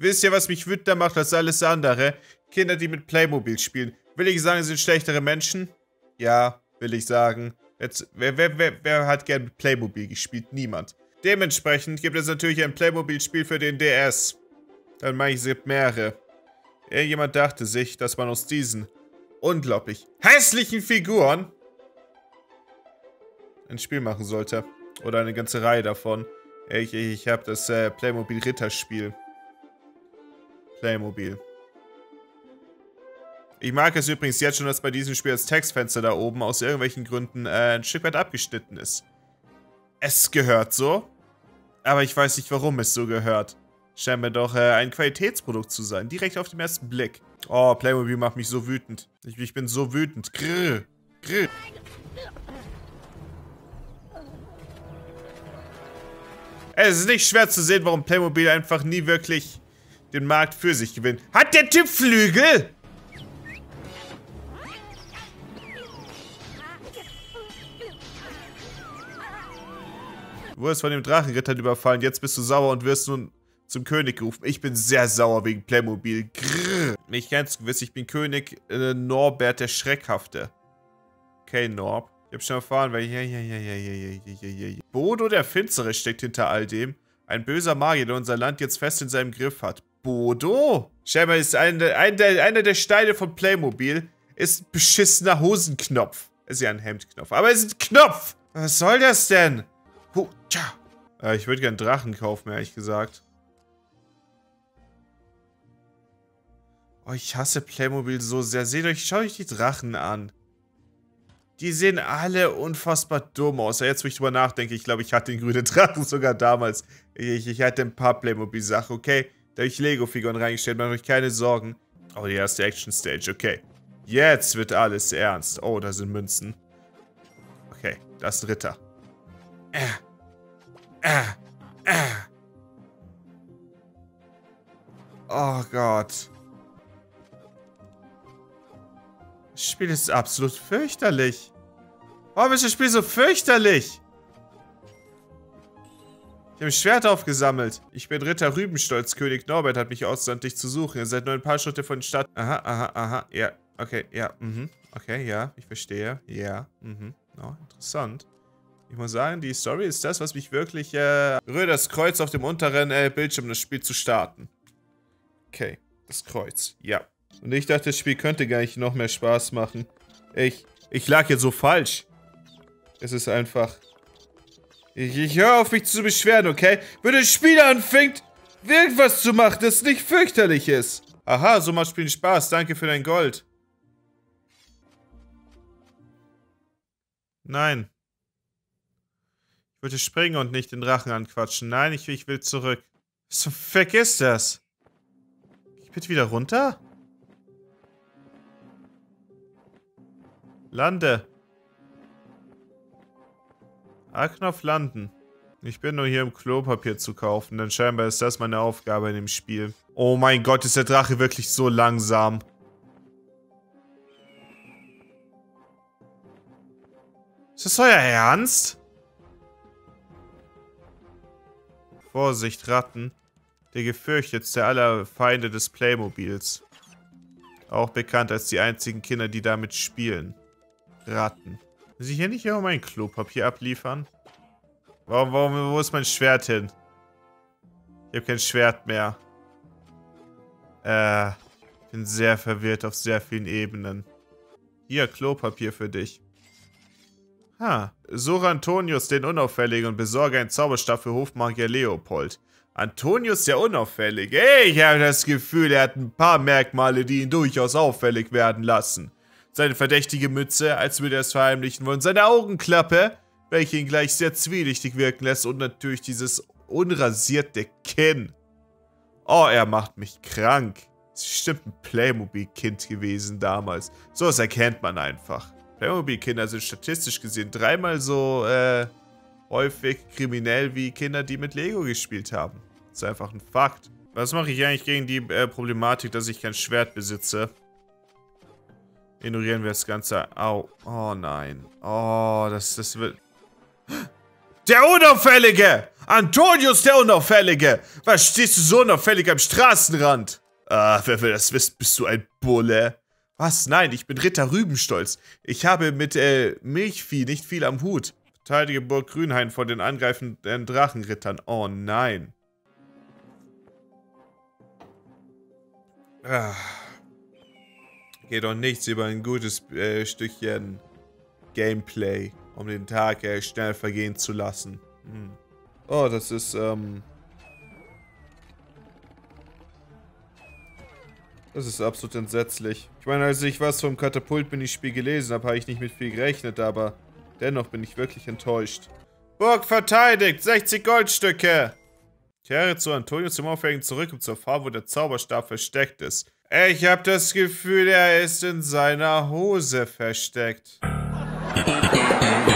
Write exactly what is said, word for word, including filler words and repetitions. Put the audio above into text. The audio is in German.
Wisst ihr, was mich wütender macht als alles andere? Kinder, die mit Playmobil spielen. Will ich sagen, sie sind schlechtere Menschen? Ja, will ich sagen. Jetzt, wer, wer, wer, wer hat gern mit Playmobil gespielt? Niemand. Dementsprechend gibt es natürlich ein Playmobil-Spiel für den D S. Dann meine ich, es gibt mehrere. Irgendjemand dachte sich, dass man aus diesen unglaublich hässlichen Figuren ein Spiel machen sollte. Oder eine ganze Reihe davon. Ich, ich, ich habe das äh, Playmobil-Ritterspiel. Playmobil. Ich mag es übrigens jetzt schon, dass bei diesem Spiel das Textfenster da oben aus irgendwelchen Gründen äh, ein Stück weit abgeschnitten ist. Es gehört so, aber ich weiß nicht, warum es so gehört. Scheint mir doch äh, ein Qualitätsprodukt zu sein, direkt auf den ersten Blick. Oh, Playmobil macht mich so wütend. Ich, ich bin so wütend. Grrr, grrr. Es ist nicht schwer zu sehen, warum Playmobil einfach nie wirklich den Markt für sich gewinnt. Hat der Typ Flügel? Du wurdest von dem Drachenritter überfallen, jetzt bist du sauer und wirst nun zum König gerufen. Ich bin sehr sauer wegen Playmobil. Grrr. Mich kennst du gewiss, ich bin König äh, Norbert der Schreckhafte. Okay, Norb. Ich hab schon erfahren, weil... Ja, ja, ja, ja, ja, ja, ja, ja, ja. Bodo der Finstere steckt hinter all dem. Ein böser Magier, der unser Land jetzt fest in seinem Griff hat. Bodo? Scheinbar ist ein, ein, der, einer der Steine von Playmobil ist ein beschissener Hosenknopf. Es ist ja ein Hemdknopf, aber es ist ein Knopf! Was soll das denn? Huh, tja. Äh, ich würde gerne Drachen kaufen, ehrlich gesagt. Oh, ich hasse Playmobil so sehr. Seht euch, schaut euch die Drachen an. Die sehen alle unfassbar dumm aus. Ja, jetzt, wo ich drüber nachdenke, ich glaube, ich hatte den grünen Drachen sogar damals. Ich, ich hatte ein paar Playmobil-Sachen, okay? Da habe ich Lego-Figuren reingestellt, macht euch keine Sorgen. Oh, die erste Action-Stage, okay. Jetzt wird alles ernst. Oh, da sind Münzen. Okay, da ist ein Ritter. Äh. Äh. Äh. Oh Gott. Das Spiel ist absolut fürchterlich. Warum ist das Spiel so fürchterlich? Ich habe ein Schwert aufgesammelt. Ich bin Ritter Rübenstolz. König Norbert hat mich ausgesandt, dich zu suchen. Ihr seid nur ein paar Schritte von der Stadt. Aha, aha, aha. Ja, okay, ja, mhm. Okay, ja, ich verstehe. Ja, mhm. Oh, interessant. Ich muss sagen, die Story ist das, was mich wirklich, äh... Rühre das Kreuz auf dem unteren äh, Bildschirm, das Spiel zu starten. Okay, das Kreuz, ja. Und ich dachte, das Spiel könnte gar nicht noch mehr Spaß machen. Ich, ich lag jetzt so falsch. Es ist einfach... Ich, ich höre auf, mich zu beschweren, okay? Wenn das Spiel anfängt, irgendwas zu machen, das nicht fürchterlich ist. Aha, so macht Spielen Spaß. Danke für dein Gold. Nein. Ich wollte springen und nicht den Drachen anquatschen. Nein, ich, ich will zurück. Was zum Fick ist das? Geh ich bitte wieder runter? Lande. A-Knopf landen. Ich bin nur hier, um Klopapier zu kaufen, denn scheinbar ist das meine Aufgabe in dem Spiel. Oh mein Gott, ist der Drache wirklich so langsam. Ist das euer Ernst? Vorsicht, Ratten. Der gefürchtetste aller Feinde des Playmobils. Auch bekannt als die einzigen Kinder, die damit spielen. Ratten. Muss ich hier nicht immer mein Klopapier abliefern? Warum, warum, wo ist mein Schwert hin? Ich habe kein Schwert mehr. Äh, ich bin sehr verwirrt auf sehr vielen Ebenen. Hier, Klopapier für dich. Ha, suche Antonius den Unauffälligen und besorge einen Zauberstab für Hofmagier Leopold. Antonius der Unauffällige? Hey, ich habe das Gefühl, er hat ein paar Merkmale, die ihn durchaus auffällig werden lassen. Seine verdächtige Mütze, als würde er es verheimlichen wollen. Seine Augenklappe, welche ihn gleich sehr zwielichtig wirken lässt. Und natürlich dieses unrasierte Kinn. Oh, er macht mich krank. Das ist bestimmt ein Playmobil-Kind gewesen damals. So was erkennt man einfach. Playmobil-Kinder sind statistisch gesehen dreimal so äh, häufig kriminell wie Kinder, die mit Lego gespielt haben. Das ist einfach ein Fakt. Was mache ich eigentlich gegen die äh, Problematik, dass ich kein Schwert besitze? Ignorieren wir das Ganze. Au. Oh nein. Oh, das, das wird... Der Unauffällige! Antonius, der Unauffällige! Was stehst du so unauffällig am Straßenrand? Ah, wer will das wissen, bist du ein Bulle? Was? Nein, ich bin Ritter Rübenstolz. Ich habe mit, äh, Milchvieh nicht viel am Hut. Verteidige Burg Grünhain vor den angreifenden Drachenrittern. Oh nein. Ah. Geht doch nichts über ein gutes äh, Stückchen Gameplay, um den Tag äh, schnell vergehen zu lassen. Hm. Oh, das ist, ähm... Das ist absolut entsetzlich. Ich meine, als ich was vom Katapult bin, ich Spiel gelesen habe, habe ich nicht mit viel gerechnet, aber dennoch bin ich wirklich enttäuscht. Burg verteidigt! sechzig Goldstücke! Kehre zu Antonius zum Auffälligen zurück, um zu erfahren, wo der Zauberstab versteckt ist. Ich habe das Gefühl, er ist in seiner Hose versteckt.